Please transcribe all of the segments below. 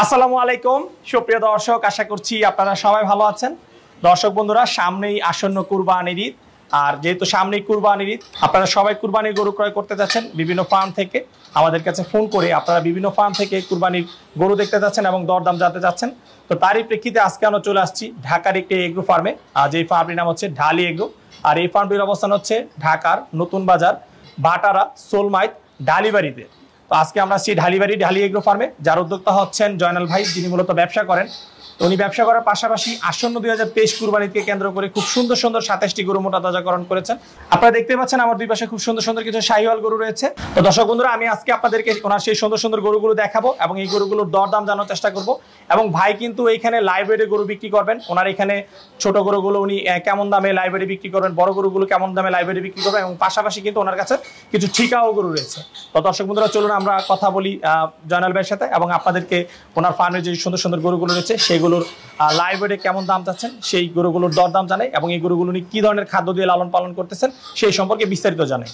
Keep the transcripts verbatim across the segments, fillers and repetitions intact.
আসসালামু আলাইকুম সুপ্রিয় দর্শক, আশা করছি আপনারা সবাই ভালো আছেন। দর্শক বন্ধুরা, সামনেই আসন্ন কুরবানির ঈদ, আর যেহেতু সামনেই কুরবানির ঈদ, আপনারা সবাই কুরবানির গরু ক্রয় করতে যাচ্ছেন বিভিন্ন ফার্ম থেকে। আমাদের কাছে ফোন করে আপনারা বিভিন্ন ফার্ম থেকে কুরবানির গরু দেখতে যাচ্ছেন এবং দরদাম জানতে যাচ্ছেন। তো তারই প্রেক্ষিতে আজকে আমরা চলে আসছি ঢাকার একটি এগ্রো ফার্মে, আর যেই ফার্মটির নাম হচ্ছে ডালি এগ্রো। আর এই ফার্মটির অবস্থান হচ্ছে ঢাকার নতুন বাজার ভাটারা সোলমাইত ডালিবাড়িতে। তো আজকে আমরা আসছি ঢালিবাড়ি ঢালি এগ্রো ফার্মে, যার উদ্যোক্তা হচ্ছেন জয়নাল ভাই, যিনি মূলত ব্যবসা করেন। তো উনি ব্যবসা করার পাশাপাশি আসন্ন দুই হাজার তেইশ কুরবানিকে কেন্দ্র করে খুব সুন্দর সুন্দর সাতাশটি গরু মোটা তাজাকরণ করেছেন। আপনারা দেখতে পাচ্ছেন আমার দুই পাশে খুব সুন্দর সুন্দর কিছু শাহিওয়াল গরু রয়েছে। তো দর্শক বন্ধুরা, আমি আজকে আপনাদেরকে ওনার সেই সুন্দর সুন্দর গরুগুলো দেখাবো এবং এই গরুগুলোর দরদাম জানার চেষ্টা করব। এবং ভাই কিন্তু এইখানে লাইব্রেরি গরু বিক্রি করবেন। ওনার এখানে ছোট গরুগুলো উনি কেমন দামে লাইব্রেরি বিক্রি করবেন, বড় গরুগুলো কেমন দামে লাইব্রেরি বিক্রি করবেন, এবং পাশাপাশি কিন্তু ওনার কাছে কিছু ঠিকাও গরু রয়েছে। তো দর্শক বন্ধুরা, চলুন আমরা কথা বলি জয়নাল ভাইয়ের সাথে এবং আপনাদেরকে ওনার ফার্মের যে সুন্দর সুন্দর গরুগুলো রয়েছে সেগুলোর লাইব্রেরি কেমন দাম চাচ্ছেন সেই গরুগুলোর দরদাম জানাই, এবং এই গরুগুলো উনি কি ধরনের খাদ্য দিয়ে লালন পালন করতেছেন সেই সম্পর্কে বিস্তারিত জানাই।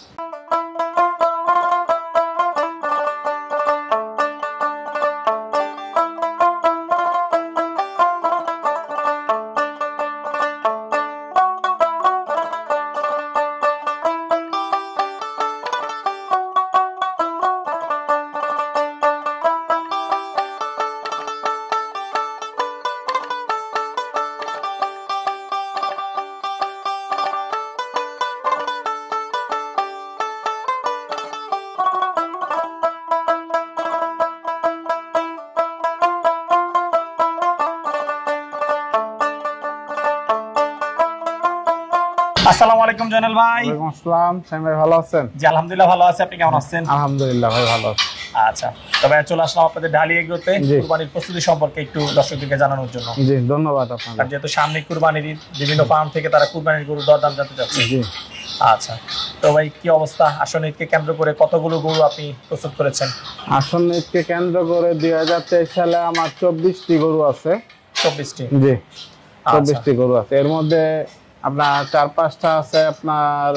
আসসালামু আলাইকুম জয়নাল ভাই। ওয়ালাইকুম আসসালাম। সাইম ভাই ভালো আছেন? জি আলহামদুলিল্লাহ ভালো আছি, আপনি কেমন আছেন? আলহামদুলিল্লাহ ভাই ভালো আছি। আচ্ছা, তবে চলে আসলাম আপনাদের ঢালি এগ্রোতে কুরবানির প্রস্তুতি সম্পর্কে একটু দর্শকদেরকে জানানোর জন্য। জি ধন্যবাদ আপনাকে। আর যেহেতু সামনে কুরবানির ঈদ, বিভিন্ন ফার্ম থেকে তারা কুরবানির গরু দরদাম জানতে চাচ্ছে। জি আচ্ছা, তো ভাই কি অবস্থা? আসন্ন ঈদকে কেন্দ্র করে কতগুলো গরু আপনি প্রস্তুত করেছেন? আসন্ন ঈদকে কেন্দ্র করে দুই হাজার তেইশ সালে আমার চব্বিশটি গরু আছে। চব্বিশটি? জি চব্বিশটি গরু আছে। এর মধ্যে আপনার চার পাঁচটা আছে আপনার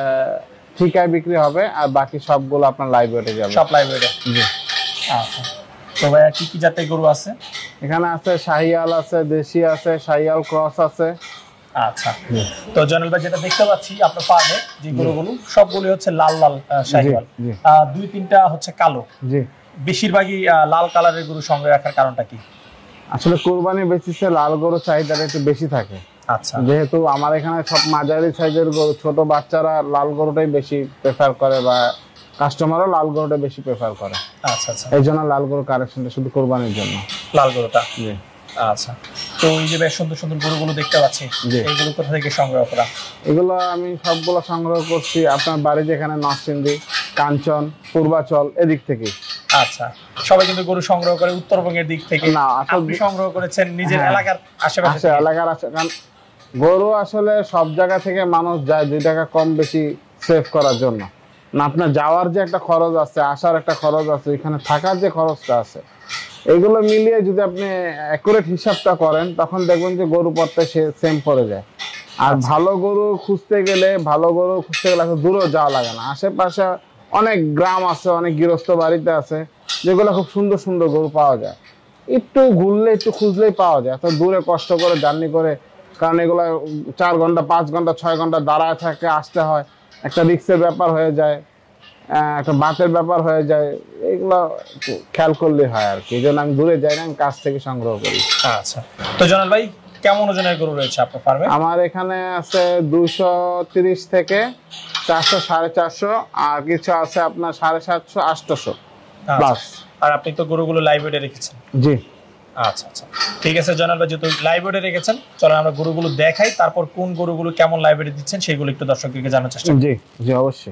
ঠিকায় বিক্রি হবে, আর বাকি সবগুলো আপনার লাইব্রেরি যাবে। সব লাইব্রেরি? জি। আচ্ছা, তো ভাইয়া কি কি জাতের গরু আছে? এখানে আছে শাহিয়াল আছে, দেশি আছে, শাহিয়াল ক্রস আছে। আচ্ছা, তো জয়নাল ভাই যেটা দেখতে পাচ্ছি আপনার ফার্মে যে গরুগুলো সবগুলো হচ্ছে লাল লাল শাহিওয়াল, দুই তিনটা হচ্ছে কালো। জি, বেশিরভাগই লাল কালারের গরু সঙ্গে রাখার কারণটা কি? আসলে কুরবানি বেসিসে লাল গরু চাহিদাটা একটু বেশি থাকে। আচ্ছা, যেহেতু আমার এখানে সব মাঝারি সাইজের গরু, ছোট বাচ্চারা লাল গরুটাই বেশি প্রেফার করে, বা কাস্টমারও লাল গরুটা বেশি প্রেফার করে। আচ্ছা আচ্ছা, এই জন্য লাল গরু কালেকশনটা শুধু কুরবানির জন্য লাল গরুটা। জি আচ্ছা, তো এই যে বেশ সুন্দর সুন্দর গরুগুলো দেখতে পাচ্ছি, এইগুলো কোথা থেকে সংগ্রহ করা? এগুলো আমি সবগুলো সংগ্রহ করছি আপনার বাড়ি যেখানে নরসিংদী, কাঞ্চন, পূর্বাচল এদিক থেকে। আচ্ছা, সবাই কিন্তু গরু সংগ্রহ করে উত্তরবঙ্গের দিক থেকে। না, আপনি সংগ্রহ করেছেন নিজের এলাকার আশেপাশে? এলাকার আশে, কারণ গরু আসলে সব জায়গা থেকে মানুষ যায় দুই টাকা কম বেশি সেভ করার জন্য। না, আপনার যাওয়ার যে একটা খরচ আছে, আসার একটা খরচ আছে, এখানে থাকার যে খরচটা আছে, এগুলো মিলিয়ে যদি আপনি অ্যাকুরেট হিসাবটা করেন তখন দেখবেন যে গরু পথটা সে সেম পড়ে যায়। আর ভালো গরু খুঁজতে গেলে ভালো গরু খুঁজতে গেলে দূরেও যাওয়া লাগে না। আশেপাশে অনেক গ্রাম আছে, অনেক গৃহস্থ বাড়িতে আছে যেগুলো খুব সুন্দর সুন্দর গরু পাওয়া যায়। একটু ঘুরলে একটু খুঁজলেই পাওয়া যায়, এত দূরে কষ্ট করে জার্নি করে, কারণ এগুলো চার ঘন্টা পাঁচ ঘন্টা ছয় ঘন্টা দাঁড়ায় থাকে, আসতে হয়, একটা রিক্সের ব্যাপার হয়ে যায়, একটা বাতের ব্যাপার হয়ে যায়। এগুলো খেয়াল করলে হয় আর কি, এই জন্য আমি দূরে যাই না, আমি কাছ থেকে সংগ্রহ করি। আচ্ছা, তো জয়নাল ভাই কেমন ওজনের গরু রয়েছে আপনার ফার্মে? আমার এখানে আছে দুইশো তিরিশ থেকে চারশো সাড়ে চারশো, আর কিছু আছে আপনার সাড়ে সাতশো আটশো প্লাস। আর আপনি তো গরুগুলো লাইব্রেরি রেখেছেন? জি। আচ্ছা আচ্ছা, ঠিক আছে জয়নাল ভাই, যেহেতু লাইব্রেরি রেখেছেন, চলো আমরা গরুগুলো দেখাই, তারপর কোন গরুগুলো কেমন লাইব্রেরি দিচ্ছেন সেগুলো একটু দর্শকদেরকে জানার চেষ্টা করি। জি জি অবশ্যই।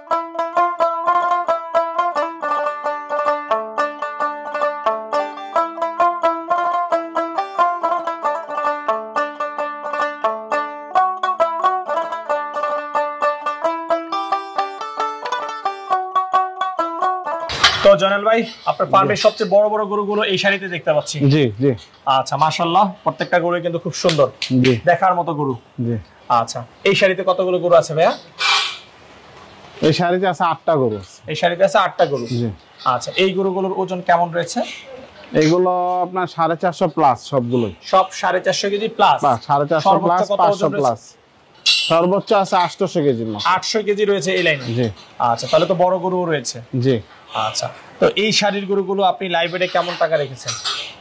তো জয়নাল ভাই, আপনার ফার্মের সবচেয়ে বড় বড় গরুগুলো এই সারিতে দেখতে পাচ্ছি। জি জি। আচ্ছা, মাশাআল্লাহ, প্রত্যেকটা গরু কিন্তু খুব সুন্দর, জি, দেখার মতো গরু। জি। আচ্ছা, এই সারিতে কতগুলো গরু আছে ভাইয়া? এই সারিতে আছে আটটা গরু। এই সারিতে আছে আটটা গরু। জি। আচ্ছা, এই গরুগুলোর ওজন কেমন রয়েছে? এগুলো আপনার সাড়ে চারশো প্লাস সবগুলোই, সব সাড়ে চারশো কেজি প্লাস, সাড়ে চারশো প্লাস, পাঁচশো প্লাস, সর্বোচ্চ আছে আটশো কেজি, আটশো কেজি রয়েছে এই লাইনে। জি আচ্ছা, তাহলে তো বড় গরু রয়েছে। জি আচ্ছা, তো এই শাড়ির গরুগুলো আপনি লাইব্রেরি কেমন টাকা রেখেছেন?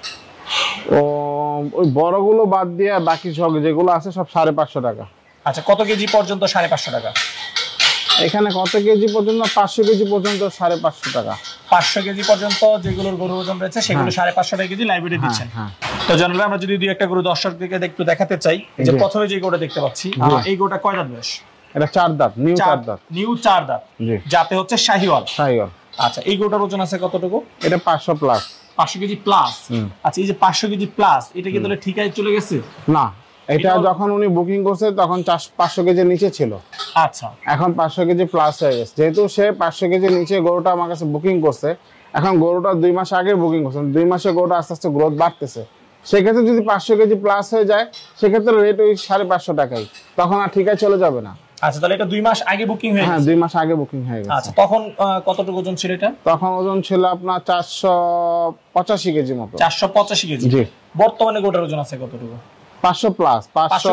ও ওই বড়গুলো বাদ দিয়ে বাকি সব যেগুলো আছে সব সাড়ে পাঁচশো টাকা। আচ্ছা, কত কেজি পর্যন্ত সাড়ে পাঁচশো টাকা? এখানে কত কেজি পর্যন্ত? পাঁচশো কেজি পর্যন্ত সাড়ে পাঁচশো টাকা। পাঁচশো কেজি পর্যন্ত যেগুলোর গরু ওজন রয়েছে সেগুলো সাড়ে পাঁচশো টাকা কেজি লাইব্রেরি দিচ্ছেন। তো জানালে আমরা যদি দুই একটা গরু দর্শকদেরকে একটু দেখাতে চাই, এই যে প্রথমে যে গরুটা দেখতে পাচ্ছি, এই গরুটা কয় দাঁত বয়স? এটা চার দাঁত, নিউ চার দাঁত, নিউ চার দাঁত, যাতে হচ্ছে শাহিওয়াল। শাহিওয়াল। আচ্ছা, এই গরুটার ওজন আছে কতটুকু? এটা পাঁচশো প্লাস, পাঁচশো কেজি প্লাস। আচ্ছা, এই যে পাঁচশো কেজি প্লাস, এটা কি তাহলে ঠিকায় চলে গেছে? না, এটা যখন উনি বুকিং করছে তখন পাঁচশো কেজির নিচে ছিল। আচ্ছা, এখন পাঁচশো কেজি প্লাস হয়ে গেছে। যেহেতু সে পাঁচশো কেজির নিচে গরুটা আমার কাছে বুকিং করছে, এখন গরুটা দুই মাস আগে বুকিং করছে, দুই মাসে গরুটা আস্তে আস্তে গ্রোথ বাড়তেছে, সেক্ষেত্রে যদি পাঁচশো কেজি প্লাস হয়ে যায় সেক্ষেত্রে রেট ওই সাড়ে পাঁচশো টাকাই, তখন আর ঠিকায় চলে যাবে না। আচ্ছা, তাহলে এটা দুই মাস আগে বুকিং হয়ে গেছে? হ্যাঁ, দুই মাস আগে বুকিং হয়ে গেছে। আচ্ছা, তখন কতটুকু ওজন ছিল এটা? তখন ওজন ছিল আপনার চারশো পঁচাশি কেজি মতো। চারশো পঁচাশি কেজি। জি। বর্তমানে গরুটার ওজন আছে কতটুকু? পাঁচশো প্লাস, পাঁচশো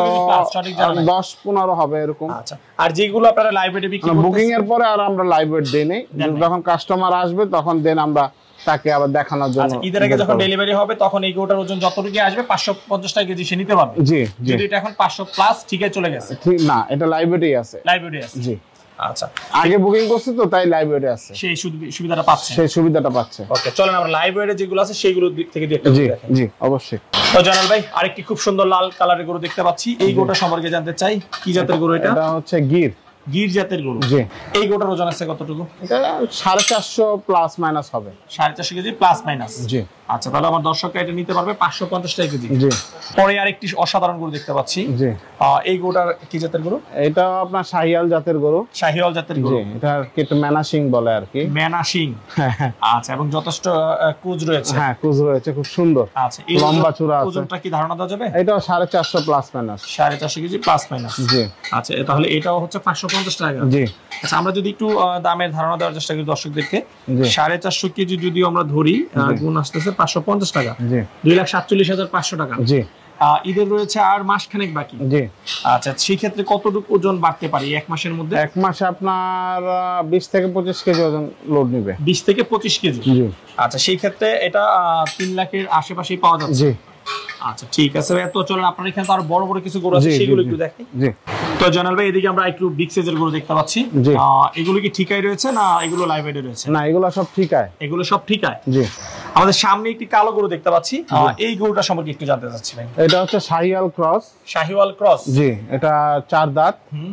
দশ পনেরো হবে এরকম। আচ্ছা, আর যেগুলো আপনারা লাইব্রেরি বিক্রি করতেছেন, বুকিং এর পরে আর আমরা লাইব্রেরি দেই নাই, যখন কাস্টমার আসবে তখন দেন আমরা তাকে আবার দেখানোর জন্য। আচ্ছা, ঈদের আগে যখন ডেলিভারি হবে তখন এই গরুটার ওজন যতটুকু আসবে পাঁচশো পঞ্চাশ টাকা কেজি সে নিতে পারবে। জি, যদি এটা এখন পাঁচশো প্লাস ঠিকই চলে গেছে? ঠিক না, এটা লাইব্রেরি আছে। লাইব্রেরি আছে। জি। আচ্ছা, আগে বুকিং করছে তো তাই লাইব্রেরি আছে, সেই সুবিধাটা পাচ্ছে। সেই সুবিধাটা পাচ্ছে। ওকে, চলেন আমরা লাইব্রেরি যেগুলো আছে সেইগুলো দিক থেকে দেখতে। জি জি অবশ্যই। তো জানাল ভাই, আরেকটি খুব সুন্দর লাল কালারের গরু দেখতে পাচ্ছি, এই গরুটা সম্পর্কে জানতে চাই, কি জাতের গরু এটা? এটা হচ্ছে গির। গির জাতের গরু। জি। এই গরুটার ওজন আছে কতটুকু? এটা সাড়ে চারশো প্লাস মাইনাস হবে। সাড়ে চারশো কেজি প্লাস মাইনাস। জি। আচ্ছা, তাহলে আমার দর্শকরা এটা নিতে পারবে পাঁচশো পঞ্চাশ টাকা কেজি। জি। পরে আরেকটি অসাধারণ গরু দেখতে পাচ্ছি। জি। এই গরুটার কি জাতের গরু? এটা আপনার শাহিওয়াল জাতের গরু। শাহিওয়াল জাতের গরু। জি, এটা একটু ম্যানাসিং বলে আর কি। ম্যানাসিং। আচ্ছা, এবং যথেষ্ট কুজ রয়েছে। হ্যাঁ, কুজ রয়েছে, খুব সুন্দর। আচ্ছা, এই লম্বা চূড়া আছে। ওজনটা কি ধারণা দেওয়া যাবে? এটাও সাড়ে চারশো প্লাস মাইনাস। সাড়ে চারশো কেজি প্লাস মাইনাস। জি। আচ্ছা, তাহলে এটাও হচ্ছে পাঁচশো পঞ্চাশ টাকা। জি। আচ্ছা, আমরা যদি একটু দামের ধারণা দেওয়ার চেষ্টা করি দর্শকদেরকে, সাড়ে চারশো কেজি যদি আমরা ধরি, গুণ আসতেছে পাঁচশো পঞ্চাশ টাকা, দুই লাখ সাতচল্লিশ হাজার পাঁচশো টাকা। জি। ঈদের রয়েছে আর মাসখানেক বাকি। জি। আচ্ছা, সেই ক্ষেত্রে কতটুকু ওজন বাড়তে পারে এক মাসের মধ্যে? এক মাসে আপনার বিশ থেকে পঁচিশ কেজি ওজন লোড নেবে। বিশ থেকে পঁচিশ কেজি। জি। আচ্ছা, সেই ক্ষেত্রে এটা তিন লাখের আশেপাশেই পাওয়া যাচ্ছে। জি। আচ্ছা, ঠিক আছে ভাই, তো চলেন আপনার এখানে তো আরো বড় বড় কিছু গরু আছে, সেগুলো একটু দেখি। জি। তো জানাল ভাই, এদিকে আমরা একটু বিগ সাইজের গরু দেখতে পাচ্ছি, এগুলো কি ঠিকায় রয়েছে না এগুলো লাইব্রেরি রয়েছে? না, এগুলো সব ঠিকায়। এগুলো সব ঠিকায়। জি। আমাদের সামনে একটি কালো গরু দেখতে পাচ্ছি, এই গরুটা সম্পর্কে একটু জানতে চাচ্ছি ভাই। এটা হচ্ছে শাহিওয়াল ক্রস। শাহিওয়াল ক্রস। জি, এটা চার দাঁত। হুম।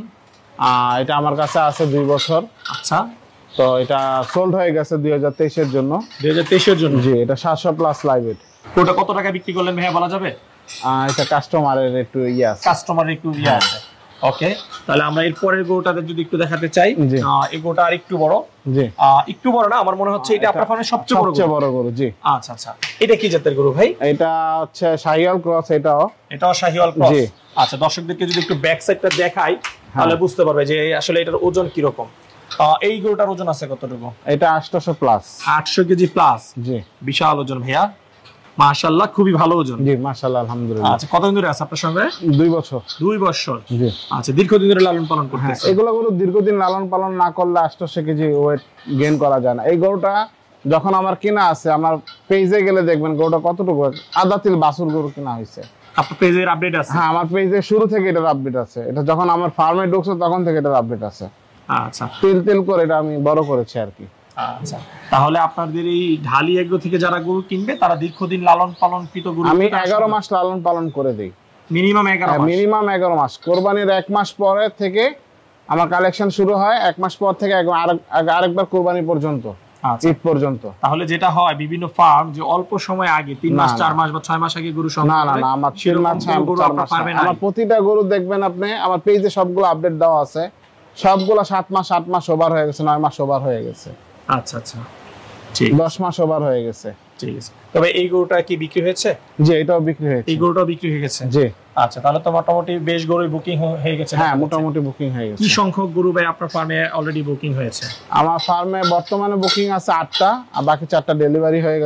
এটা আমার কাছে আছে দুই বছর। আচ্ছা, তো এটা সোল্ড হয়ে গেছে দুই হাজার তেইশ এর জন্য। দুই হাজার তেইশ এর জন্য। জি, এটা সাতশো প্লাস লাইভেট। ওটা কত টাকা বিক্রি করলেন ভাইয়া, বলা যাবে? এটা কাস্টমারের একটু ইয়ে আছে। কাস্টমারের একটু ইয়ে আছে। ওকে, তাহলে আমরা এর পরের গরুটাতে যদি একটু দেখাতে চাই, এই গরুটা আর একটু বড়। জি। একটু বড় না, আমার মনে হচ্ছে এটা আপনার ফার্মের সবচেয়ে বড় গরু। সবচেয়ে বড় গরু। জি। আচ্ছা আচ্ছা, এটা কি জাতের গরু ভাই? এটা হচ্ছে শাহিওয়াল ক্রস। এটাও এটাও শাহিওয়াল ক্রস। জি। আচ্ছা, দর্শকদেরকে যদি একটু ব্যাক সাইডটা দেখাই তাহলে বুঝতে পারবে যে আসলে এটার ওজন কি রকম। এই গরুটার ওজন আছে কতটুকু? এটা আটশো প্লাস। আটশো কেজি প্লাস। জি, বিশাল ওজন ভাইয়া, মাশাআল্লাহ, খুবই ভালো ওজন। জি, মাশাআল্লাহ, আলহামদুলিল্লাহ। আচ্ছা, কতদিন ধরে আছে আপনার সঙ্গে? দুই বছর। দুই বছর। জি। আচ্ছা, দীর্ঘদিন ধরে লালন পালন করতেছেন? এগুলো গরু দীর্ঘদিন লালন পালন না করলে আটশো কেজি ওয়েট গেইন করা যায় না। এই গরুটা যখন আমার কিনা আছে, আমার পেজে গেলে দেখবেন গরুটা কতটুকু আদাতিল বাছুর গরু কিনা হয়েছে। আপনার পেজের আপডেট আছে? হ্যাঁ, আমার পেজে শুরু থেকে এটার আপডেট আছে। এটা যখন আমার ফার্মে ঢুকছে তখন থেকে এটার আপডেট আছে। আচ্ছা, তেল তেল করে এটা আমি বড় করেছি আর কি। আচ্ছা, তাহলে আপনাদের এই ঢালি এগ্রো থেকে যারা গরু কিনবে তারা দীর্ঘদিন লালন পালন কৃত গরু, আমি এগারো মাস লালন পালন করে দেই। মিনিমাম এগারো মাস? মিনিমাম এগারো মাস। কোরবানির এক মাস পরে থেকে আমার কালেকশন শুরু হয়, এক মাস পর থেকে আরেকবার কোরবানি পর্যন্ত, ঈদ পর্যন্ত। তাহলে যেটা হয় বিভিন্ন ফার্ম যে অল্প সময় আগে তিন মাস চার মাস বা ছয় মাস আগে গরু সংগ্রহ করে। না না, আমার তিন মাস চার মাস। আমার প্রতিটা গরু দেখবেন আপনি আমার পেজে সবগুলো আপডেট দেওয়া আছে, সবগুলো সাত মাস আট মাস ওভার হয়ে গেছে, নয় মাস ওভার হয়ে গেছে। আচ্ছা আচ্ছা, ঠিক, দশ মাস ওভার হয়ে গেছে। ঠিক আছে। তবে এই গরুটা কি বিক্রি হয়েছে? জি, এটাও বিক্রি হয়েছে। এই গরুটাও বিক্রি হয়ে গেছে? জি। আচ্ছা, তাহলে তো মোটামুটি বেশ গরু বুকিং হয়ে গেছে। হ্যাঁ, মোটামুটি বুকিং হয়ে গেছে। কি সংখ্যক গরু ভাই আপনার ফার্মে অলরেডি বুকিং হয়েছে? আমার ফার্মে বর্তমানে বুকিং আছে আটটা, আর বাকি চারটা ডেলিভারি হয়ে গেছে।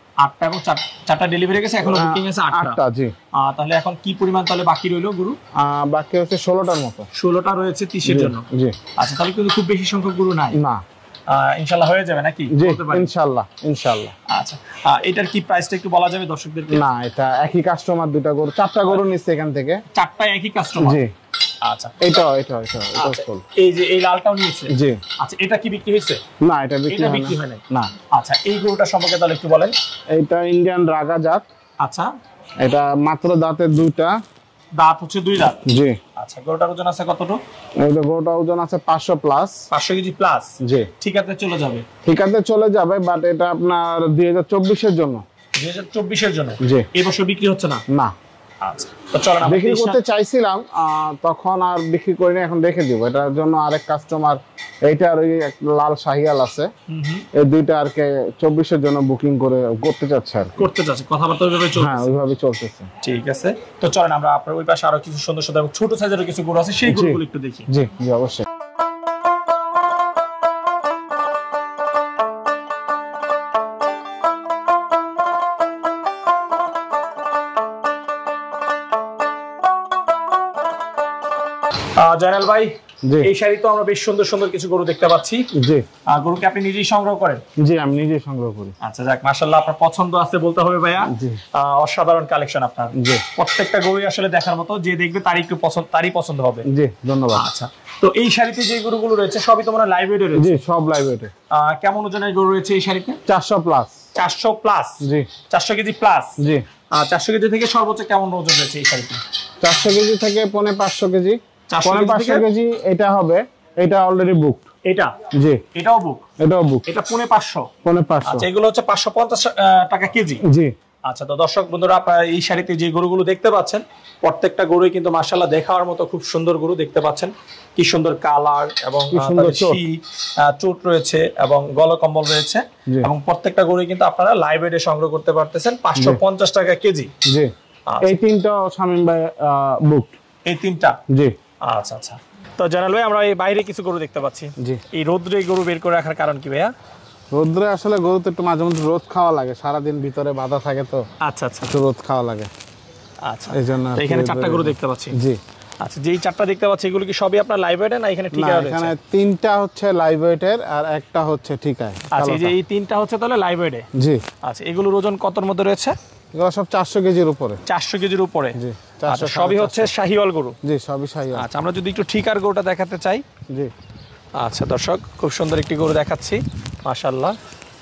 আটটা এবং চারটা ডেলিভারি গেছে, এখনো বুকিং আছে আটটা। জি। তাহলে এখন কি পরিমাণ তাহলে বাকি রইলো গরু? বাকি হচ্ছে ষোলোটার মতো। ষোলোটা রয়েছে তিরিশের জন্য। জি। আচ্ছা, তাহলে কিন্তু খুব বেশি সংখ্যক গরু নাই। না, ইনশাআল্লাহ হয়ে যাবে নাকি? জি, ইনশাআল্লাহ ইনশাআল্লাহ। আচ্ছা, এটার কি প্রাইসটা একটু বলা যাবে দর্শকদেরকে? না, এটা একই কাস্টমার, দুটো গরু, চারটা গরু নিচ্ছে এখান থেকে। চারটাই একই কাস্টমার? জি। আচ্ছা, এটা এটা এটা এই যে এই লালটাও নিয়েছে? জি। আচ্ছা, এটা কি বিক্রি হয়েছে? না, এটা বিক্রি হয় না। না। আচ্ছা, এই গরুটা সম্পর্কে তাহলে একটু বলেন। এটা ইন্ডিয়ান রাগা জাত। আচ্ছা, এটা মাত্র দাঁতের দুইটা, দাঁত হচ্ছে দুই দাঁত। জি। আচ্ছা, গরুটার ওজন আছে কতটুকু? এই গরুটার ওজন আছে পাঁচশো প্লাস। পাঁচশো কেজি প্লাস? জি। ঠিকাতে চলে যাবে? ঠিকাতে চলে যাবে, বাট এটা আপনার দুই হাজার চব্বিশ এর জন্য। দুই হাজার চব্বিশ এর জন্য? জি। এই বছর বিক্রি হচ্ছে না? না। আচ্ছা, তো চলেন, বিক্রি করতে চাইছিলাম তখন আর বিক্রি করিনি, এখন রেখে দিব। এটার জন্য আরেক কাস্টমার, এইটার ওই লাল শাহিয়াল আছে, এই দুইটা আর কে চব্বিশ এর জন্য বুকিং করে করতে চাচ্ছে আর করতে চাচ্ছে। কথাবার্তা ওইভাবে চলছে? হ্যাঁ, ওইভাবে চলতেছে। ঠিক আছে, তো চলেন আমরা আপনার ওই পাশে আরো কিছু সুন্দর সুন্দর ছোট সাইজের কিছু গরু আছে, সেই গরুগুলো একটু দেখি। জি জি, অবশ্যই। জয়নাল ভাই, এই শাড়ি তো আমরা বেশ সুন্দর সুন্দর কিছু গরু দেখতে পাচ্ছি। জি। গরু কি আপনি নিজেই সংগ্রহ করেন? জি, আমি নিজেই সংগ্রহ করি। আচ্ছা, যাক, মাশাআল্লাহ, আপনার পছন্দ আছে বলতে হবে ভাইয়া। জি। অসাধারণ কালেকশন আপনার। জি। প্রত্যেকটা গরুই আসলে দেখার মতো, যে দেখবে তারই একটু পছন্দ, তারই পছন্দ হবে। জি, ধন্যবাদ। আচ্ছা, তো এই শাড়িতে যে গরুগুলো রয়েছে সবই তো মনে হয় লাইভ ওয়েটে রয়েছে? জি, সব লাইভ ওয়েটে। কেমন ওজনের গরু রয়েছে এই শাড়িতে? চারশো প্লাস। চারশো প্লাস? জি। চারশো কেজি প্লাস? জি। চারশো কেজি থেকে সর্বোচ্চ কেমন ওজন রয়েছে এই শাড়িতে? চারশো কেজি থেকে পৌনে পাঁচশো কেজি। পৌনে পাঁচশো কেজি এটা হবে, এটা অলরেডি বুকড। এটা? জি। এটাও বুক? এটাও বুক। এটা পৌনে পাঁচশো? পৌনে পাঁচশো। আচ্ছা, এগুলো হচ্ছে পাঁচশো পঞ্চাশ টাকা কেজি? জি। আচ্ছা, তো দর্শক বন্ধুরা, আপনারা এই শাড়িতে যে গরুগুলো দেখতে পাচ্ছেন প্রত্যেকটা গরুই কিন্তু মাশাআল্লাহ দেখার মতো খুব সুন্দর গরু দেখতে পাচ্ছেন। কি সুন্দর কালার এবং চোট রয়েছে এবং গলকম্বল রয়েছে, এবং প্রত্যেকটা গরুই কিন্তু আপনারা লাইভ ওয়েটে সংগ্রহ করতে পারতেছেন পাঁচশো পঞ্চাশ টাকা কেজি। জি। এই তিনটা শামীম ভাই বুকড? এই তিনটা? জি। আচ্ছা আচ্ছা, তো জানাল ভাই, আমরা এই বাইরে কিছু গরু দেখতে পাচ্ছি। জি। এই রোদ্রে গরু বের করে রাখার কারণ কি ভাইয়া? রোদ্রে আসলে গরু তো একটু মাঝে মধ্যে রোদ খাওয়া লাগে, সারাদিন ভিতরে বাঁধা থাকে তো। আচ্ছা আচ্ছা, একটু রোদ খাওয়া লাগে। আচ্ছা, এই জন্য এখানে চারটা গরু দেখতে পাচ্ছি। জি। আচ্ছা, যেই চারটা দেখতে পাচ্ছি এগুলো কি সবই আপনার লাইভ ওয়েটে না এখানে ঠিকা রয়েছে? এখানে তিনটা হচ্ছে লাইভ ওয়েটের আর একটা হচ্ছে ঠিকায়। আচ্ছা, এই যে এই তিনটা হচ্ছে তাহলে লাইভ ওয়েটে? জি। আচ্ছা, এগুলোর ওজন কতর মধ্যে রয়েছে? এগুলো সব চারশো কেজির উপরে। চারশো কেজির উপরে? জি। আচ্ছা, সবই হচ্ছে শাহিওয়াল গরু? জি, সবই শাহিওয়াল। আচ্ছা, আমরা যদি একটু ঠিকার গরুটা দেখাতে চাই। জি। আচ্ছা দর্শক, খুব সুন্দর একটি গরু দেখাচ্ছি, মাশাআল্লাহ।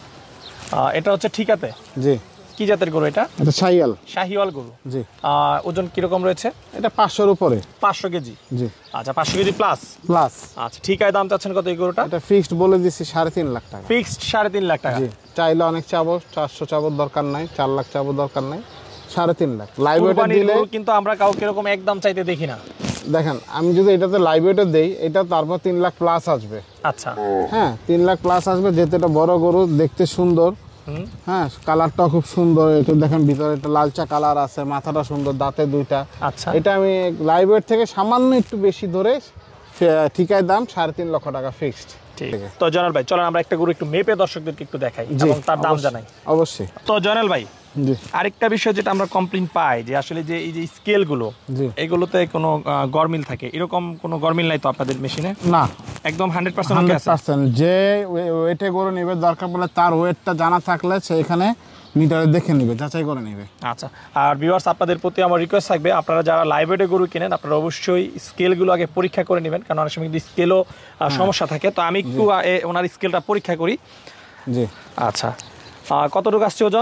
এটা হচ্ছে ঠিকাতে? জি। কি জাতের গরু এটা? এটা শাহিওয়াল। শাহিওয়াল গরু? জি। ওজন কিরকম রয়েছে? এটা পাঁচশোর উপরে। পাঁচশো কেজি? জি। আচ্ছা, পাঁচশো কেজি প্লাস? প্লাস। আচ্ছা, ঠিকায় দাম চাচ্ছেন কত এই গরুটা? এটা ফিক্সড বলে দিচ্ছি সাড়ে তিন লাখ টাকা। ফিক্সড সাড়ে তিন লাখ টাকা? জি। চাইলে অনেক চাবো, চারশো চাবো দরকার নাই, চার লাখ চাবো দরকার নাই, সাড়ে তিন লাখ। লাইভ ওয়েটে দিলে কিন্তু আমরা কাউকে এরকম একদম চাইতে দেখি না। দেখেন, আমি যদি এটাতে লাইভ ওয়েটে দেই, এটা তারপর তিন লাখ প্লাস আসবে। আচ্ছা। হ্যাঁ, তিন লাখ প্লাস আসবে, যেহেতু এটা বড় গরু, দেখতে সুন্দর। হ্যাঁ, কালারটা খুব সুন্দর। এটা দেখেন, ভিতরে একটা লালচা কালার আছে, মাথাটা সুন্দর, দাঁতে দুইটা। আচ্ছা, এটা আমি লাইভ ওয়েট থেকে সামান্য একটু বেশি ধরে ঠিকায় দাম সাড়ে তিন লক্ষ টাকা ফিক্সড। ঠিক আছে, তো জয়নাল ভাই, চলেন আমরা একটা গরু একটু মেপে দর্শকদেরকে একটু দেখাই এবং তার দাম জানাই। অবশ্যই। তো জয়নাল ভাই, আরেকটা বিষয় যেটা আমরা কমপ্লেইন পাই, যে আসলে যে এই যে স্কেল গুলো, এগুলোতে কোনো গরমিল থাকে, এরকম কোনো গরমিল নাই তো আপনাদের মেশিনে? না, একদম হান্ড্রেড পার্সেন্ট ওকে আছে। যে ওয়েটে গরু নেবে, দরকার পড়লে তার ওয়েটটা জানা থাকলে সে এখানে মিটারে দেখে নেবে, যাচাই করে নেবে। আচ্ছা, আর ভিউয়ার্স, আপনাদের প্রতি আমার রিকোয়েস্ট থাকবে, আপনারা যারা লাইভ ওয়েটে গরু কেনেন, আপনারা অবশ্যই স্কেলগুলো আগে পরীক্ষা করে নেবেন, কারণ অনেক সময় কিন্তু স্কেলও সমস্যা থাকে। তো আমি একটু ওনার স্কেলটা পরীক্ষা করি। জি। আচ্ছা, কতটুকু আসছে ওজন?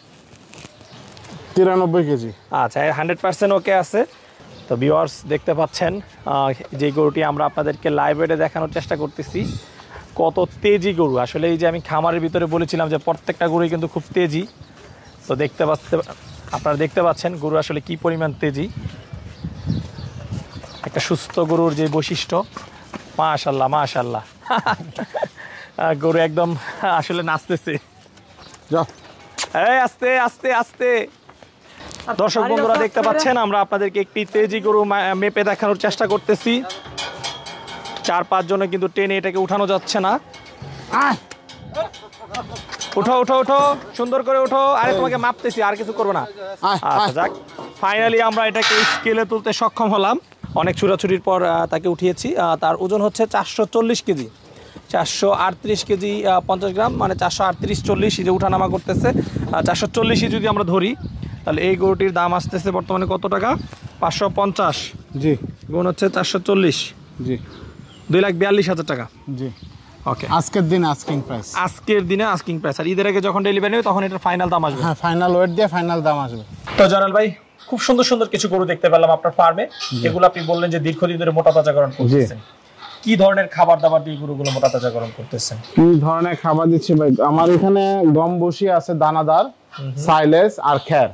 তিরানব্বই কেজি। আচ্ছা, হান্ড্রেড পার্সেন্ট ওকে আছে। তো ভিউয়ার্স, দেখতে পাচ্ছেন যে গরুটি আমরা আপনাদেরকে লাইভ ওয়েটে দেখানোর চেষ্টা করতেছি, কত তেজি গরু। আসলে এই যে আমি খামারের ভিতরে বলেছিলাম যে প্রত্যেকটা গরুই কিন্তু খুব তেজি। তো দেখতে পাচ্ছেন, আপনারা দেখতে পাচ্ছেন গরু আসলে কি পরিমাণ তেজি। একটা সুস্থ গরুর যে বৈশিষ্ট্য, মাশাআল্লাহ মাশাআল্লাহ, গরু একদম আসলে নাচতেছে। এই আস্তে আস্তে আস্তে। দর্শক বন্ধুরা দেখতে পাচ্ছেন, আমরা আপনাদেরকে একটি তেজি গরু মেপে দেখানোর চেষ্টা করতেছি। চার পাঁচ জনে কিন্তু টেনে এটাকে উঠানো যাচ্ছে না। উঠো উঠো উঠো সুন্দর করে উঠো। আরে তোমাকে মাপতেছি, আর কিছু করবো না। আচ্ছা যাক, ফাইনালি আমরা এটাকে স্কেলে তুলতে সক্ষম হলাম। অনেক ছুটাছুটির পর তাকে উঠিয়েছি। তার ওজন হচ্ছে চারশো চল্লিশ কেজি, চারশো আটত্রিশ কেজি পঞ্চাশ গ্রাম, মানে চারশো আটত্রিশ চল্লিশ যে উঠানামা করতেছে। চারশো চল্লিশই যদি আমরা ধরি তাহলে এই গরুটির দাম আসতেছে বর্তমানে কত টাকা? পাঁচশো পঞ্চাশ জি গুণ হচ্ছে চারশো চল্লিশ, জি দুই লাখ বিয়াল্লিশ হাজার টাকা। জি ওকে, আজকের দিনে আস্কিং প্রাইস, আজকের দিনে আস্কিং প্রাইস। আর ঈদের আগে যখন ডেলিভারি নেবে তখন এটার ফাইনাল দাম আসবে। হ্যাঁ, ফাইনাল ওয়েট দিয়ে ফাইনাল দাম আসবে। তো জালাল ভাই, খুব সুন্দর সুন্দর কিছু গরু দেখতে পেলাম আপনার ফার্মে। এগুলো আপনি বললেন যে দীর্ঘদিন ধরে মোটা তাজাকরণ করতেছেন। কি ধরনের খাবার দাবার দিয়ে গরুগুলো মোটা তাজাকরণ করতেছেন? কি ধরনের খাবার দিচ্ছি ভাই? আমার এখানে গম বসি আছে, দানাদার, সাইলেজ আর খ্যার।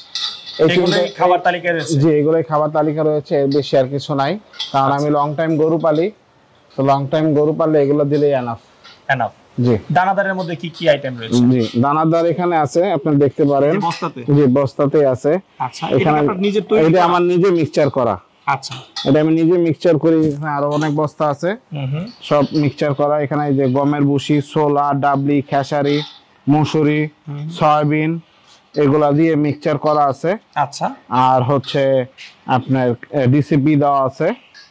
এগুলোই খাবার তালিকায় রয়েছে? জি, এগুলোই খাবার তালিকা রয়েছে, এর বেশি আর কিছু নাই। কারণ আমি লং টাইম গরু পালি, তো লং টাইম গরু পালে এগুলো দিলেই এনাফ। এনাফ। জি। দানাদারের মধ্যে কি কি আইটেম রয়েছে? জি, দানাদার এখানে আছে, আপনি দেখতে পারেন। বস্তাতে? জি, বস্তাতে আছে। আচ্ছা, এখানে আপনার নিজের তৈরি? এটা আমার নিজে মিক্সচার করা। আচ্ছা, এটা আমি নিজে মিক্সচার করি। এখানে আরো অনেক বস্তা আছে, সব মিক্সচার করা। এখানে এই যে গমের ভুসি, ছোলা, ডাবলি, খেসারি, মসুরি, সয়াবিন, এগুলা দিয়ে মিক্সচার করা আছে। আচ্ছা, আর হচ্ছে আপনার ডিসিপি দেওয়া আছে।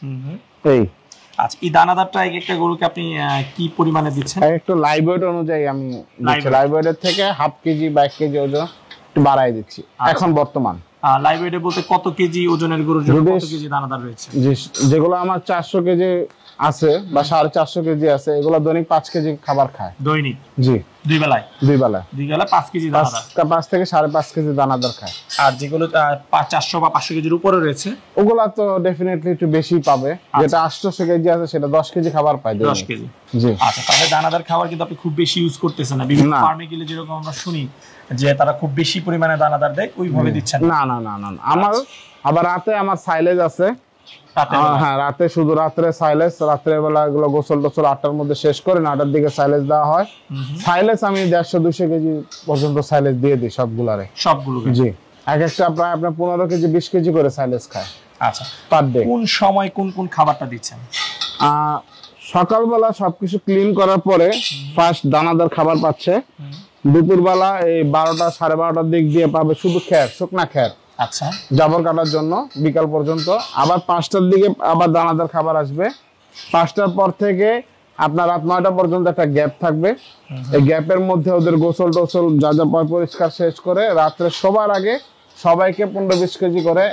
এই আচ্ছা, এই দানাদারটা এক একটা গরুকে আপনি কি পরিমাণে দিচ্ছেন? একটু লাইভ ওয়েট অনুযায়ী আমি দিচ্ছি। লাইভ ওয়েটের থেকে হাফ কেজি বা এক কেজি ওজন একটু বাড়াই দিচ্ছি এখন বর্তমান। লাইভ ওয়েটে বলতে কত কেজি ওজনের গরুর জন্য কত কেজি দানাদার রয়েছে? যেগুলো আমার চারশো কেজি আছে বা সাড়ে চারশো কেজি আছে, এগুলো দৈনিক পাঁচ কেজি খাবার খায়। দৈনিক? জি, দুই বেলায়। দুই বেলায় দুই বেলায় পাঁচ কেজি দানাদার, পাঁচ থেকে সাড়ে পাঁচ কেজি দানাদার খায়। আর যেগুলো চারশো বা পাঁচশো কেজির উপরে রয়েছে ওগুলা তো ডেফিনেটলি একটু বেশি পাবে। যেটা আটশো কেজি আছে সেটা দশ কেজি খাবার পায়। দশ কেজি। জি। আচ্ছা, তাহলে দানাদার খাবার কিন্তু আপনি খুব বেশি ইউজ করতেছেন না। বিভিন্ন ফার্মে গেলে যেরকম আমরা শুনি যে তারা খুব বেশি পরিমাণে দানাদার দেয়, ওইভাবে দিচ্ছেন না? না না না না, আমার আবার রাতে আমার সাইলেজ আছে। হ্যাঁ, রাতে শুধু রাত্রে সাইলেজ, রাত্রের বেলা এগুলো গোসল টোসল আটটার মধ্যে শেষ করে নটার দিকে সাইলেজ দেওয়া হয়। সাইলেজ আমি দেড়শো দুশো কেজি পর্যন্ত সাইলেজ দিয়ে দিই সবগুলারে। সবগুলো? জি, এক একটা প্রায় আপনার পনেরো কেজি বিশ কেজি করে সাইলেজ খায়। আচ্ছা, পার ডে। কোন সময় কোন কোন খাবারটা দিচ্ছেন? আহ সকালবেলা সবকিছু ক্লিন করার পরে ফার্স্ট দানাদার খাবার পাচ্ছে। দুপুরবেলা এই বারোটা সাড়ে বারোটার দিক দিয়ে পাবে শুধু খ্যার, শুকনা খ্যার। আচ্ছা, জাবর কাটার জন্য বিকাল পর্যন্ত। আবার পাঁচটার দিকে আবার দানাদার খাবার আসবে। পাঁচটার পর থেকে আপনার রাত নয়টা পর্যন্ত একটা গ্যাপ থাকবে। এই গ্যাপের মধ্যে ওদের গোসল টোসল যা যা পরিষ্কার শেষ করে রাত্রে শোবার আগে সবাইকে পনেরো বিশ কেজি করে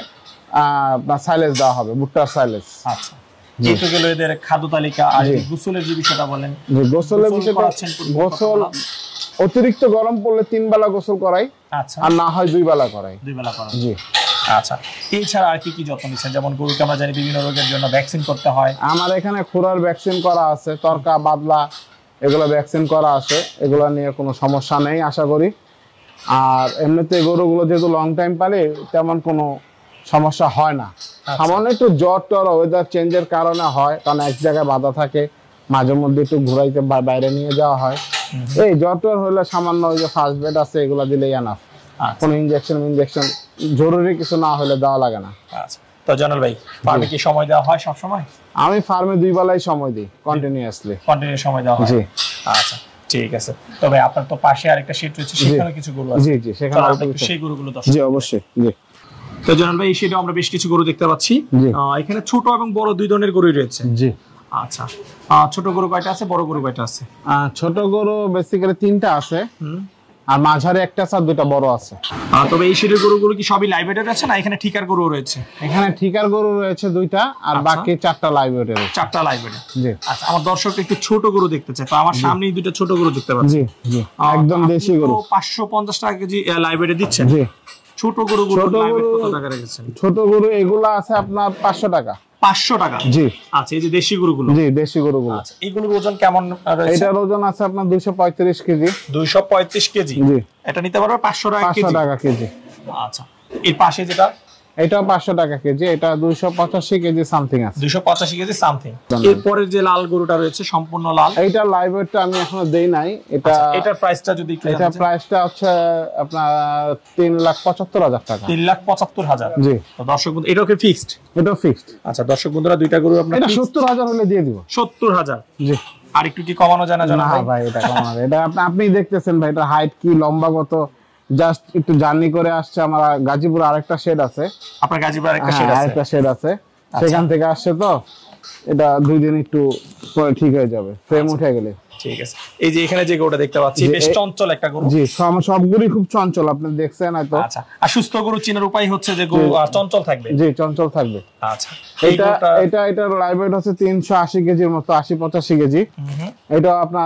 আহ সাইলেজ দেওয়া হবে, ভুট্টার সাইলেজ। আচ্ছা, যেহেতু গেল এদের খাদ্য তালিকা। আর গোসলের যে বিষয়টা বলেন, গোসলের বিষয়টা, গোসল অতিরিক্ত গরম পড়লে তিন বেলা গোসল করাই। আচ্ছা, আর না হয় দুই বেলা করাই। দুই বেলা করাই। জি। আচ্ছা, এছাড়া আর কি কি যত্ন নিচ্ছেন? যেমন গরুকে আমরা জানি বিভিন্ন রোগের জন্য ভ্যাকসিন করতে হয়। আমার এখানে খুরার ভ্যাকসিন করা আছে, তরকা, বাদলা, এগুলো ভ্যাকসিন করা আছে। এগুলো নিয়ে কোনো সমস্যা নেই আশা করি। আর এমনিতে গরুগুলো যেহেতু লং টাইম পালে তেমন কোনো সমস্যা হয় না। সামান্য একটু জ্বর টর ওয়েদার চেঞ্জের কারণে হয়, কারণ এক জায়গায় বাঁধা থাকে, মাঝে মধ্যে একটু ঘুরাইতে বাইরে নিয়ে যাওয়া হয়। এই জ্বর টর হলে সামান্য ওই যে ফার্স্ট বেড আছে, এগুলো দিলেই এনাফ। কোনো ইনজেকশন ইনজেকশন জরুরি কিছু না হলে দেওয়া লাগে না। আচ্ছা, তো জানাল ভাই, ফার্মে কি সময় দেওয়া হয় সব সময়? আমি ফার্মে দুই বেলাই সময় দিই, কন্টিনিউয়াসলি কন্টিনিউ সময় দেওয়া হয়। জি। আচ্ছা, ঠিক আছে। তবে আপনার তো পাশে আরেকটা শীট রয়েছে, সেখানে কিছু গরু আছে। জি জি, সেখানে সেই গরুগুলো দর্শক। জি, অবশ্যই। জি। তো জানাল ভাই, এই শীটে আমরা বেশ কিছু গরু দেখতে পাচ্ছি। এখানে ছোট এবং বড় দুই ধরনের গরুই রয়েছে। জি। আচ্ছা, ছোট গরু কয়টা আছে, বড় গরু কয়টা আছে? ছোট গরু বেসিক্যালি তিনটা আছে, আর মাঝারে একটা আছে, আর দুটো বড় আছে। তবে এই শীটের গরুগুলো কি সবই লাইভ ওয়েটের আছে না এখানে ঠিকার গরু রয়েছে? এখানে ঠিকার গরু রয়েছে দুইটা, আর বাকি চারটা লাইভ ওয়েটের। চারটা লাইভ ওয়েটের। জি। আচ্ছা, আমার দর্শক একটু ছোট গরু দেখতে চায়, তো আমার সামনেই দুইটা ছোট গরু দেখতে পাচ্ছি। জি জি, একদম দেশি গরু। পাঁচশো পঞ্চাশ টাকা কেজি লাইভ ওয়েটে দিচ্ছেন? জি। ছোট গরু গুলো লাইভ ওয়েট কত টাকা রেখেছেন? ছোট গরু এগুলা আছে আপনার পাঁচশো টাকা। পাঁচশো টাকা? জি। আচ্ছা, এই যে দেশি গরুগুলো? জি, দেশি গরুগুলো। আচ্ছা, এইগুলোর ওজন কেমন রয়েছে? এটার ওজন আছে আপনার দুইশো পঁয়ত্রিশ কেজি। দুইশো পঁয়ত্রিশ কেজি? জি। এটা নিতে পারবে পাঁচশো টাকা কেজি? পাঁচশো টাকা কেজি। আচ্ছা, এর পাশে যেটা, এটাও পাঁচশো টাকা কেজি, এটা দুইশো পঁচাশি কেজি সামথিং আছে। দুইশো পঁচাশি কেজি সামথিং। এরপরে যে লাল গরুটা রয়েছে সম্পূর্ণ লাল, এইটা লাইভ ওয়েটটা আমি এখনো দেই নাই। এটা এটার প্রাইসটা যদি একটু, এটা প্রাইসটা হচ্ছে আপনার তিন লাখ পঁচাত্তর হাজার টাকা। তিন লাখ পঁচাত্তর হাজার? জি। তো দর্শক বন্ধু, এটাও কি ফিক্সড? এটাও ফিক্সড। আচ্ছা, দর্শক বন্ধুরা, দুইটা গরু আপনারা, এটা সত্তর হাজার হলে দিয়ে দিব। সত্তর হাজার? জি। আর একটু কি কমানো যায় না জানা না ভাই এটা কমানো এটা আপনি আপনি দেখতেছেন ভাই এটা হাইট কি লম্বা কত জাস্ট একটু জার্নি করে আসছে আমার গাজীপুর আরেকটা শেড আছে আপনার গাজীপুর আরেকটা শেড আছে আরেকটা শেড আছে সেখান থেকে আসছে তো এটা দুই দিন একটু পরে ঠিক হয়ে যাবে ফ্রেম উঠে গেলে ঠিক আছে এই যে এখানে যে গরুটা দেখতে পাচ্ছি বেশ চঞ্চল একটা গরু জি সবগুলোই খুব চঞ্চল আপনি দেখছেন হয়তো আচ্ছা আর সুস্থ গরু চিনার উপায় হচ্ছে যে গরু চঞ্চল থাকবে জি চঞ্চল থাকবে আচ্ছা এটা এটা এটা লাইভ ওয়েট হচ্ছে তিনশো আশি কেজির মতো আশি পঁচাশি কেজি এটা আপনার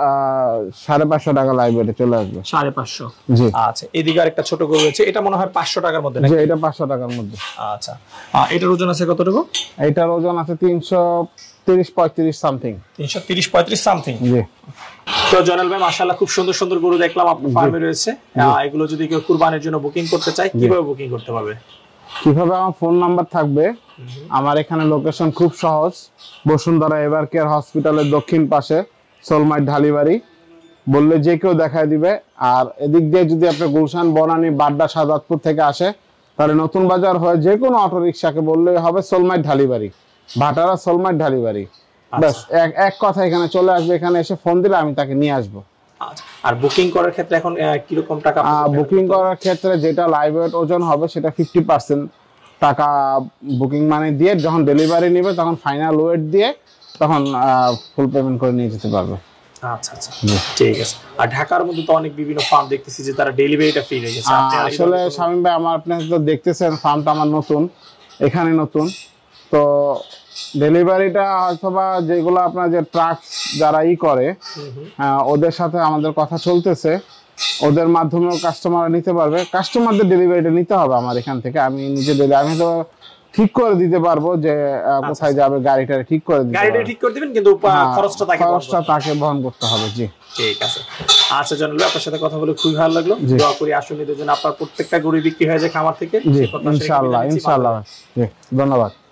সাড়ে পাঁচশো টাকা লাইভ ওয়েটে চলে আসবে সাড়ে পাঁচশো জি আচ্ছা এদিকে আরেকটা ছোট গরু আছে এটা মনে হয় পাঁচশো টাকার মধ্যে জি এটা পাঁচশো টাকার মধ্যে আচ্ছা এটার ওজন আছে কতটুকু এটার ওজন আছে তিনশো তিরিশ পঁয়ত্রিশ সামথিং তিনশো তিরিশ পঁয়ত্রিশ সামথিং জি তো জনাল ভাই মাশাআল্লাহ খুব সুন্দর সুন্দর গরু দেখলাম আপনার ফার্মে রয়েছে এগুলো যদি কেউ কুরবানির জন্য বুকিং করতে চায় কিভাবে বুকিং করতে পারবে কিভাবে আমার ফোন নাম্বার থাকবে আমার এখানে লোকেশন খুব সহজ বসুন্ধরা এভার কেয়ার হসপিটালের দক্ষিণ পাশে সোলমাইট ঢালিবাড়ি বললে যে কেউ দেখায় দিবে আর এদিক দিয়ে যদি আপনি গুলশান বনানী বাড্ডা সাদাতপুর থেকে আসে তাহলে নতুন বাজার হয়ে যে কোনো অটো রিক্সাকে বললেই হবে সোলমাইট ঢালিবাড়ি ভাটারা সোলমাইট ঢালিবাড়ি বাস এক এক কথা এখানে চলে আসবে এখানে এসে ফোন দিলে আমি তাকে নিয়ে আসবো আর বুকিং করার ক্ষেত্রে এখন কি রকম টাকা বুকিং করার ক্ষেত্রে যেটা লাইভ ওয়েট ওজন হবে সেটা ফিফটি পার্সেন্ট টাকা বুকিং মানে দিয়ে যখন ডেলিভারি নেবে তখন ফাইনাল ওয়েট দিয়ে তখন ফুল পেমেন্ট করে নিয়ে যেতে পারবে আচ্ছা আচ্ছা ঠিক আছে আর ঢাকার মধ্যে তো অনেক বিভিন্ন ফার্ম দেখতেছি যে তারা ডেলিভারিটা ফ্রি রেখেছে আসলে শামীম ভাই আমার আপনি তো দেখতেছেন ফার্মটা আমার নতুন এখানে নতুন তো ডেলিভারিটা অথবা যেগুলো আপনার যে ট্রাক যারা ই করে ওদের সাথে আমাদের কথা চলতেছে ওদের মাধ্যমেও কাস্টমার নিতে পারবে কাস্টমারদের ডেলিভারিটা নিতে হবে আমার এখান থেকে আমি নিজে ডেলি আমি তো ঠিক করে দিতে পারবো যে কোথায় যাবে গাড়িটা ঠিক করে দিতে গাড়িটা ঠিক করে দিবেন কিন্তু খরচটা তাকে খরচটা তাকে বহন করতে হবে জি ঠিক আছে আচ্ছা জানাল ভাই আপনার সাথে কথা বলে খুবই ভালো লাগলো দোয়া করি আসুন এদের জন্য আপনার প্রত্যেকটা গরু বিক্রি হয়ে যায় খামার থেকে জি ইনশাআল্লাহ ইনশাআল্লাহ জি ধন্যবাদ